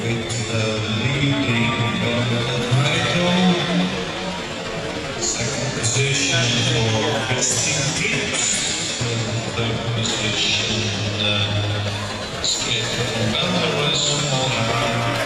with the leading on the title. Second position for Christine Gibbs. Third position, Skip Belarus.